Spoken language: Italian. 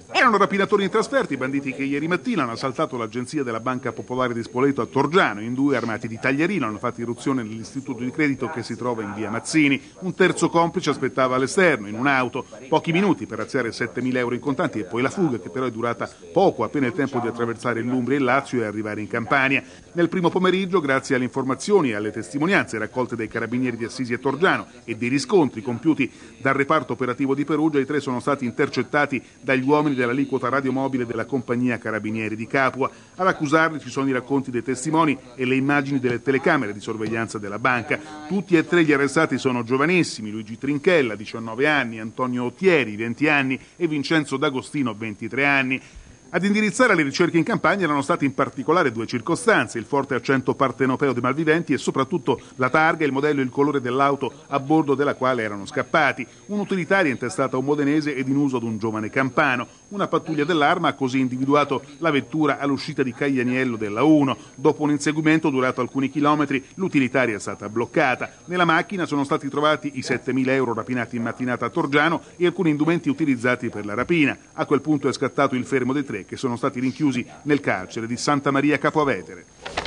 Erano rapinatori in trasferta i banditi che ieri mattina hanno assaltato l'agenzia della Banca Popolare di Spoleto a Torgiano. In due, armati di taglierino, hanno fatto irruzione nell'istituto di credito che si trova in via Mazzini. Un terzo complice aspettava all'esterno, in un'auto. Pochi minuti per razziare 7.000 euro in contanti e poi la fuga, che però è durata poco, appena il tempo di attraversare l'Umbria e il Lazio e arrivare in Campania. Nel primo pomeriggio, grazie alle informazioni e alle testimonianze raccolte dai carabinieri di Assisi e Torgiano e dei riscontri compiuti dal reparto operativo di Perugia, i tre sono stati intercettati dagli uomini dell'aliquota radiomobile della compagnia Carabinieri di Capua. Ad accusarli ci sono i racconti dei testimoni e le immagini delle telecamere di sorveglianza della banca. Tutti e tre gli arrestati sono giovanissimi: Luigi Trinchella, 19 anni, Antonio Ottieri, 20 anni e Vincenzo D'Agostino, 23 anni. Ad indirizzare le ricerche in Campania erano state in particolare due circostanze: il forte accento partenopeo dei malviventi e soprattutto la targa, il modello e il colore dell'auto a bordo della quale erano scappati. Un'utilitaria intestata a un modenese ed in uso ad un giovane campano. Una pattuglia dell'Arma ha così individuato la vettura all'uscita di Caglianiello della 1. Dopo un inseguimento durato alcuni chilometri, l'utilitaria è stata bloccata. Nella macchina sono stati trovati i 7.000 euro rapinati in mattinata a Torgiano e alcuni indumenti utilizzati per la rapina. A quel punto è scattato il fermo dei tre, che sono stati rinchiusi nel carcere di Santa Maria Capua Vetere.